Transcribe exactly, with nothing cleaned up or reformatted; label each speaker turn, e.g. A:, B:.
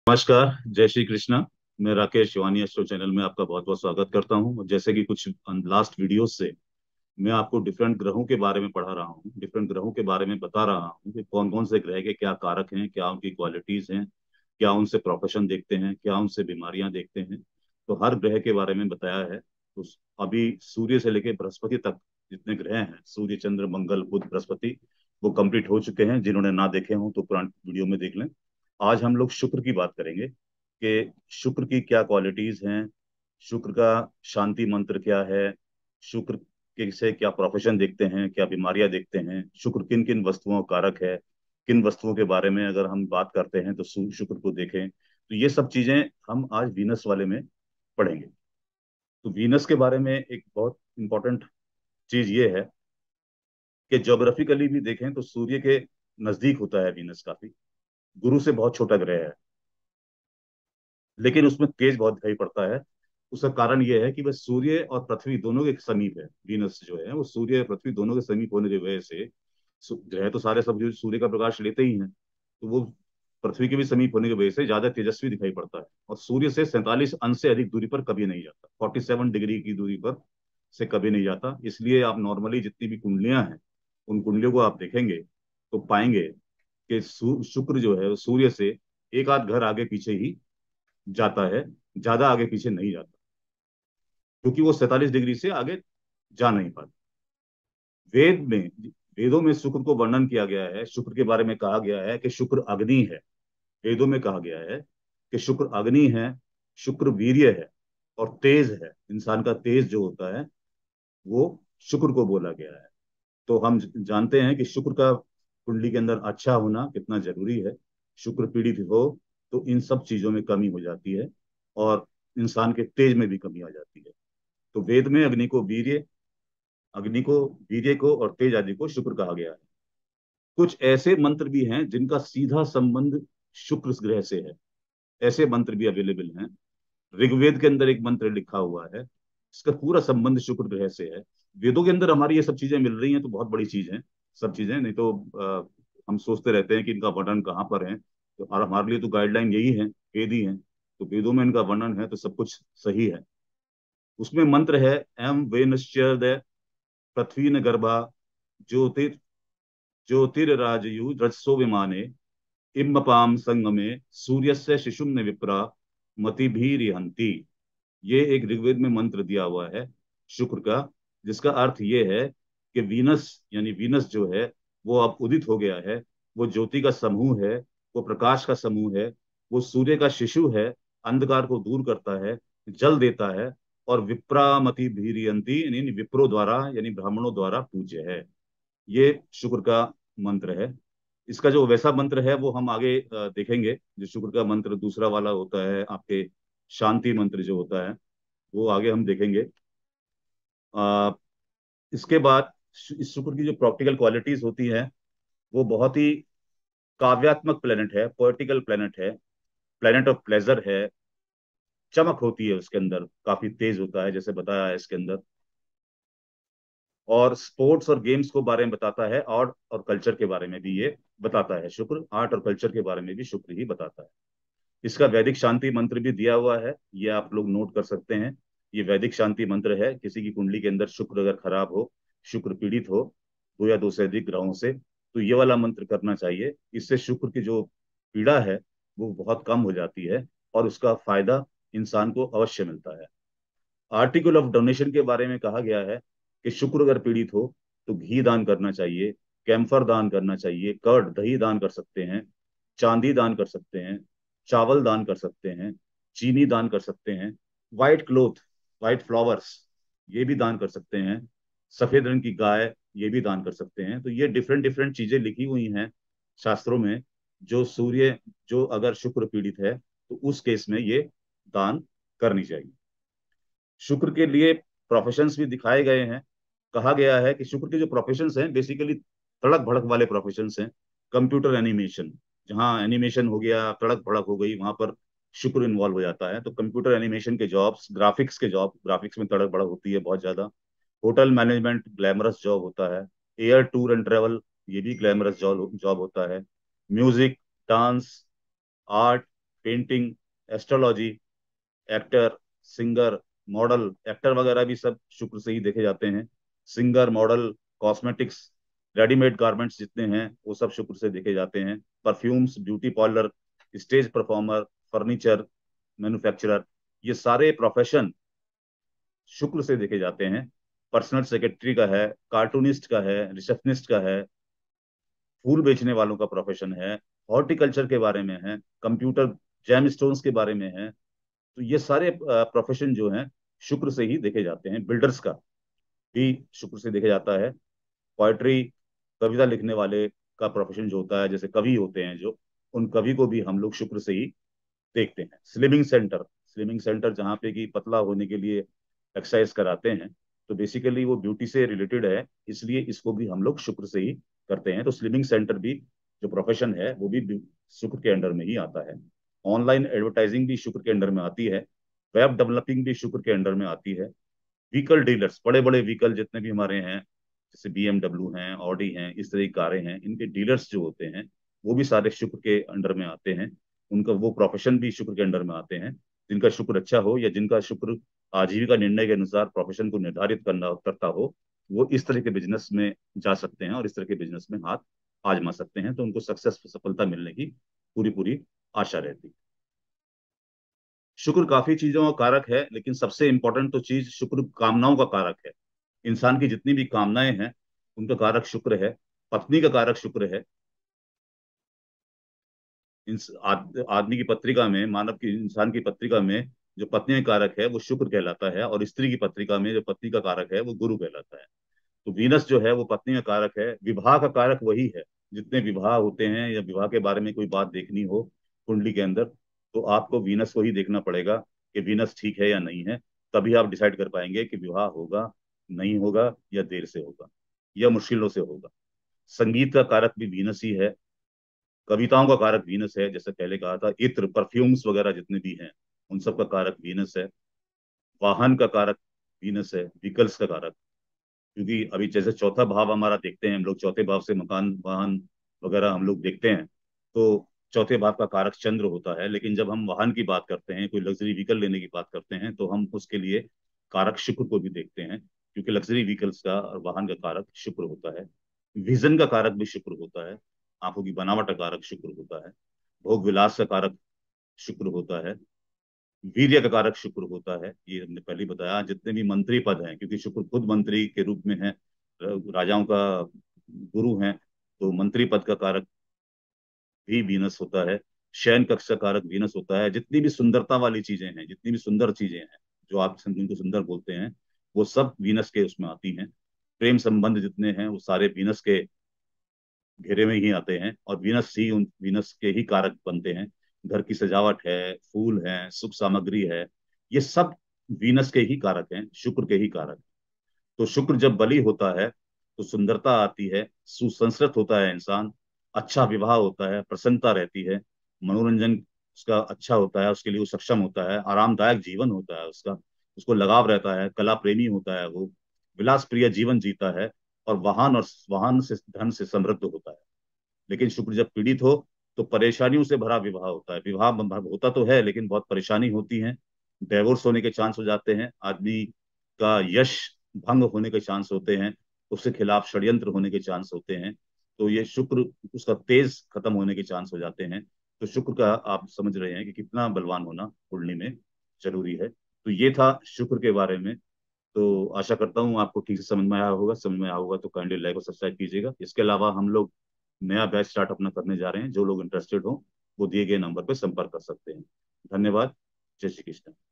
A: नमस्कार, जय श्री कृष्णा। मैं राकेश शिवानी एस्ट्रो चैनल में आपका बहुत बहुत स्वागत करता हूं। जैसे कि कुछ लास्ट वीडियोस से मैं आपको डिफरेंट ग्रहों के बारे में पढ़ा रहा हूं, डिफरेंट ग्रहों के बारे में बता रहा हूं कि कौन कौन से ग्रह के क्या कारक हैं, क्या उनकी क्वालिटीज हैं, क्या उनसे प्रोफेशन देखते हैं, क्या उनसे बीमारियां देखते हैं। तो हर ग्रह के बारे में बताया है। तो अभी सूर्य से लेकर बृहस्पति तक जितने ग्रह हैं, सूर्य, चंद्र, मंगल, बुध, बृहस्पति, वो कंप्लीट हो चुके हैं। जिन्होंने ना देखे हों तो पुराने वीडियो में देख लें। आज हम लोग शुक्र की बात करेंगे कि शुक्र की क्या क्वालिटीज हैं, शुक्र का शांति मंत्र क्या है, शुक्र के से क्या प्रोफेशन देखते हैं, क्या बीमारियां देखते हैं, शुक्र किन किन वस्तुओं का कारक है, किन वस्तुओं के बारे में अगर हम बात करते हैं तो शु- शुक्र को देखें। तो ये सब चीजें हम आज वीनस वाले में पढ़ेंगे। तो वीनस के बारे में एक बहुत इंपॉर्टेंट चीज ये है कि ज्योग्राफिकली भी देखें तो सूर्य के नजदीक होता है वीनस। काफी गुरु से बहुत छोटा ग्रह है, लेकिन उसमें तेज बहुत दिखाई पड़ता है। उसका कारण यह है कि वह सूर्य और पृथ्वी दोनों के समीप है। वीनस जो है वो सूर्य और पृथ्वी दोनों के समीप होने की वजह से सु- ग्रह तो सारे सब जो सूर्य का प्रकाश लेते ही हैं, तो वो पृथ्वी के भी समीप होने की वजह से ज्यादा तेजस्वी दिखाई पड़ता है। और सूर्य से सैंतालीस अंश से अधिक दूरी पर कभी नहीं जाता, फोर्टी सेवन डिग्री की दूरी पर से कभी नहीं जाता। इसलिए आप नॉर्मली जितनी भी कुंडलियां हैं, उन कुंडलियों को आप देखेंगे तो पाएंगे कि सु- शुक्र जो है वो सूर्य से एक आध घर आगे पीछे ही जाता है, ज्यादा आगे पीछे नहीं जाता, क्योंकि वो सैंतालीस डिग्री से आगे जा नहीं पाता। वेद में वेदों में शुक्र को वर्णन किया गया है, शुक्र के बारे में कहा गया है कि शुक्र अग्नि है। वेदों में कहा गया है कि शुक्र अग्नि है, शुक्र वीर्य है और तेज है। इंसान का तेज जो होता है वो शुक्र को बोला गया है। तो हम जानते हैं कि शुक्र का कुंडली के अंदर अच्छा होना कितना जरूरी है। शुक्र पीड़ित हो तो इन सब चीजों में कमी हो जाती है और इंसान के तेज में भी कमी आ जाती है। तो वेद में अग्नि को वीर्य अग्नि को वीर्य को और तेज आदि को शुक्र कहा गया है। कुछ ऐसे मंत्र भी हैं जिनका सीधा संबंध शुक्र ग्रह से है। ऐसे मंत्र भी अवेलेबल हैं। ऋग्वेद के अंदर एक मंत्र लिखा हुआ है, इसका पूरा संबंध शुक्र ग्रह से है। वेदों के अंदर हमारी ये सब चीजें मिल रही हैं तो बहुत बड़ी चीज है। सब चीजें नहीं तो आ, हम सोचते रहते हैं कि इनका वर्णन कहाँ पर है। तो और हमारे लिए तो गाइडलाइन यही है, वेद ही है। तो वेदों में इनका वर्णन है तो सब कुछ सही है। उसमें मंत्र है, एम वेनश्चर्दय पृथ्वी न गर्भा ज्योतिर ज्योतिराजयु रजसो विमाने इम्मपाम संगमे सूर्यस्य शिशुम ने विप्रा मतिभिरिहंति। ये एक ऋग्वेद में मंत्र दिया हुआ है शुक्र का, जिसका अर्थ ये है कि वीनस यानी वीनस जो है वो अब उदित हो गया है। वो ज्योति का समूह है, वो प्रकाश का समूह है, वो सूर्य का शिशु है, अंधकार को दूर करता है, जल देता है और विप्रामति भीरियंती यानी विप्रो द्वारा यानी ब्राह्मणों द्वारा पूज्य है। ये शुक्र का मंत्र है। इसका जो वैसा मंत्र है वो हम आगे अ, देखेंगे। जो शुक्र का मंत्र दूसरा वाला होता है आपके शांति मंत्र जो होता है, वो आगे हम देखेंगे। आ, इसके बाद शु- इस शुक्र की जो प्रैक्टिकल क्वालिटीज होती हैं वो बहुत ही काव्यात्मक प्लेनेट है, पोएटिकल प्लेनेट है, प्लेनेट ऑफ प्लेजर है। चमक होती है उसके अंदर, काफी तेज होता है जैसे बताया है इसके अंदर। और स्पोर्ट्स और गेम्स को बारे में बताता है, आर्ट और कल्चर के बारे में भी ये बताता है। शुक्र आर्ट और कल्चर के बारे में भी शुक्र ही बताता है। इसका वैदिक शांति मंत्र भी दिया हुआ है, ये आप लोग नोट कर सकते हैं। ये वैदिक शांति मंत्र है। किसी की कुंडली के अंदर शुक्र अगर खराब हो, शुक्र पीड़ित हो दो या दो से अधिक ग्रहों से, तो ये वाला मंत्र करना चाहिए। इससे शुक्र की जो पीड़ा है वो बहुत कम हो जाती है और उसका फायदा इंसान को अवश्य मिलता है। आर्टिकल ऑफ डोनेशन के बारे में कहा गया है कि शुक्र अगर पीड़ित हो तो घी दान करना चाहिए, कैम्फर दान करना चाहिए, कर्ड दही दान कर सकते हैं, चांदी दान कर सकते हैं, चावल दान कर सकते हैं, चीनी दान कर सकते हैं, व्हाइट क्लोथ, व्हाइट फ्लावर्स ये भी दान कर सकते हैं, सफेद रंग की गाय ये भी दान कर सकते हैं। तो ये डिफरेंट डिफरेंट चीजें लिखी हुई हैं शास्त्रों में। जो सूर्य जो अगर शुक्र पीड़ित है तो उस केस में ये दान करनी चाहिए। शुक्र के लिए प्रोफेशंस भी दिखाए गए हैं। कहा गया है कि शुक्र के जो प्रोफेशंस हैं बेसिकली तड़क भड़क वाले प्रोफेशंस हैं। कंप्यूटर एनिमेशन, जहाँ एनिमेशन हो गया, तड़क भड़क हो गई, वहां पर शुक्र इन्वॉल्व हो जाता है। तो कंप्यूटर एनिमेशन के जॉब्स, ग्राफिक्स के जॉब, ग्राफिक्स में तड़क भड़क होती है बहुत ज्यादा। होटल मैनेजमेंट ग्लैमरस जॉब होता है। एयर टूर एंड ट्रेवल ये भी ग्लैमरस जॉब जॉब होता है। Music, dance, art, painting, astrology, actor, singer, model, actor वगैरह भी सब शुक्र से ही देखे जाते हैं। Singer, model, cosmetics, readymade garments जितने हैं वो सब शुक्र से देखे जाते हैं। Perfumes, beauty parlour, stage performer, furniture manufacturer, ये सारे प्रोफेशन शुक्र से देखे जाते हैं। पर्सनल सेक्रेटरी का है, कार्टूनिस्ट का है, रिसेप्शनिस्ट का है, फूल बेचने वालों का प्रोफेशन है, हॉर्टिकल्चर के बारे में है, कंप्यूटर जैम स्टोन्स के बारे में है। तो ये सारे प्रोफेशन जो हैं शुक्र से ही देखे जाते हैं। बिल्डर्स का भी शुक्र से देखा जाता है। पोएट्री, कविता लिखने वाले का प्रोफेशन जो होता है, जैसे कवि होते हैं जो, उन कवि को भी हम लोग शुक्र से ही देखते हैं। स्लिमिंग सेंटर, स्लिमिंग सेंटर जहाँ पे कि पतला होने के लिए एक्सरसाइज कराते हैं, तो बेसिकली वो ब्यूटी से रिलेटेड है, इसलिए इसको भी हम लोग शुक्र से ही करते हैं। तो स्लिमिंग सेंटर भी जो प्रोफेशन है वो भी शुक्र के अंडर में ही आता है। ऑनलाइन एडवर्टाइजिंग भी शुक्र के अंडर में आती है। वेब डेवलपिंग भी शुक्र के अंडर में आती है। व्हीकल डीलर्स, बड़े बड़े व्हीकल जितने भी हमारे हैं, जैसे बी एमडब्ल्यू हैं, ऑडी हैं, इस तरह की कारें हैं, इनके डीलर्स जो होते हैं वो भी सारे शुक्र के अंडर में आते हैं। उनका वो प्रोफेशन भी शुक्र के अंडर में आते हैं। जिनका शुक्र अच्छा हो, या जिनका शुक्र आजीविका निर्णय के अनुसार प्रोफेशन को निर्धारित करना करता हो, वो इस तरह के बिजनेस में जा सकते हैं और इस तरह के बिजनेस में हाथ आजमा सकते हैं। तो उनको सक्सेस, सफलता मिलने की पूरी पूरी आशा रहती है। शुक्र काफी चीजों का कारक है, लेकिन सबसे इंपॉर्टेंट तो चीज शुक्र कामनाओं का कारक है। इंसान की जितनी भी कामनाएं हैं उनका कारक शुक्र है। पत्नी का कारक शुक्र है। इंस आद, आदमी की पत्रिका में, मानव की, इंसान की पत्रिका में जो पत्नी का कारक है वो शुक्र कहलाता है, और स्त्री की पत्रिका में जो पत्नी का कारक है वो गुरु कहलाता है। तो वीनस जो है वो पत्नी का कारक है। विवाह का कारक वही है। जितने विवाह होते हैं या विवाह के बारे में कोई बात देखनी हो कुंडली के अंदर, तो आपको वीनस को ही देखना पड़ेगा कि वीनस ठीक है या नहीं है। तभी आप डिसाइड कर पाएंगे कि विवाह होगा, नहीं होगा, या देर से होगा, या मुश्किलों से होगा। संगीत का कारक भी वीनस ही है। कविताओं का कारक वीनस है, जैसे पहले कहा था। इत्र, परफ्यूम्स वगैरह जितने भी हैं उन सब का कारक वीनस है। वाहन का कारक वीनस है, व्हीकल्स का कारक। क्योंकि अभी जैसे चौथा भाव हमारा देखते हैं हम लोग, चौथे भाव से मकान, वाहन वगैरह हम लोग देखते हैं, तो चौथे भाव का कारक चंद्र होता है। लेकिन जब हम वाहन की बात करते हैं, कोई लग्जरी व्हीकल लेने की बात करते हैं, तो हम उसके लिए कारक शुक्र को भी देखते हैं, क्योंकि लग्जरी व्हीकल्स का और वाहन का कारक शुक्र होता है। विजन का कारक भी शुक्र होता है। आंखों की बनावट का कारक शुक्र होता है। भोग विलास का कारक शुक्र होता है। वीर्य का कारक शुक्र होता है, ये हमने पहले ही बताया। जितने भी मंत्री पद हैं, क्योंकि शुक्र खुद मंत्री के रूप में है, राजाओं का गुरु हैं, तो मंत्री पद का कारक भी वीनस होता है। शयन कक्ष का कारक वीनस होता है। जितनी भी सुंदरता वाली चीजें हैं, जितनी भी सुंदर चीजें हैं जो आप जिनको सुंदर बोलते हैं, वो सब वीनस के उसमें आती हैं। प्रेम संबंध जितने हैं वो सारे वीनस के घेरे में ही आते हैं, और वीनस ही उन वीनस के ही कारक बनते हैं। घर की सजावट है, फूल है, सुख सामग्री है, ये सब वीनस के ही कारक हैं, शुक्र के ही कारक। तो शुक्र जब बली होता है तो सुंदरता आती है, सुसंस्कृत होता है इंसान, अच्छा विवाह होता है, प्रसन्नता रहती है, मनोरंजन उसका अच्छा होता है, उसके लिए वो सक्षम होता है, आरामदायक जीवन होता है उसका, उसको लगाव रहता है, कला प्रेमी होता है वो, विलास प्रिय जीवन जीता है, और वाहन और वाहन से, धन से समृद्ध होता है। लेकिन शुक्र जब पीड़ित हो तो परेशानियों से भरा विवाह होता है। विवाह होता तो है लेकिन बहुत परेशानी होती है। डाइवोर्स होने के चांस हो जाते हैं, आदमी का यश भंग होने के चांस होते हैं, उसके खिलाफ षड्यंत्र होने के चांस होते हैं। तो ये शुक्र, उसका तेज खत्म होने के चांस हो जाते हैं। तो शुक्र का आप समझ रहे हैं कि कितना बलवान होना कुंडली में जरूरी है। तो ये था शुक्र के बारे में। तो आशा करता हूँ आपको ठीक से समझ में आया होगा। समझ में आया होगा तो काइंडली लाइक और सब्सक्राइब कीजिएगा। इसके अलावा हम लोग नया बैच स्टार्ट अपना करने जा रहे हैं। जो लोग इंटरेस्टेड हो वो दिए गए नंबर पर संपर्क कर सकते हैं। धन्यवाद। जय श्री कृष्ण।